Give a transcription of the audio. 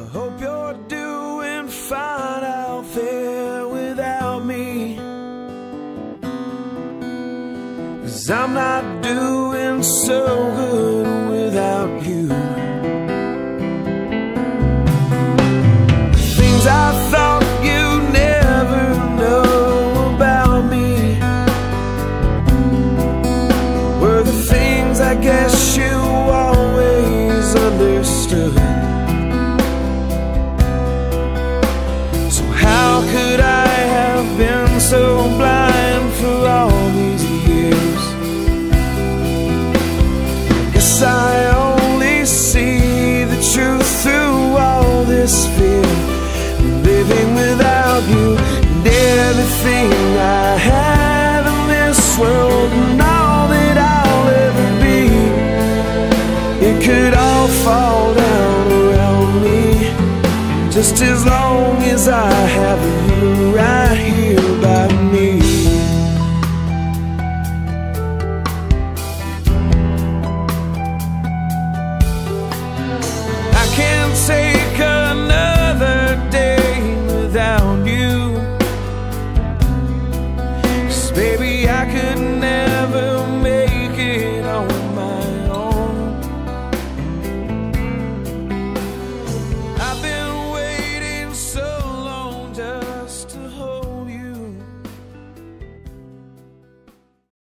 hope you're doing fine out there without me, 'cause I'm not doing so good without you. Things I thought you'd never know about me were the things I guess you always understood. So how could I have been so blind for all these years? I guess I only see the truth through all this fear. Living without you and everything I have in this world and all that I'll ever be, it could all fall down around me, just as long as I have you right.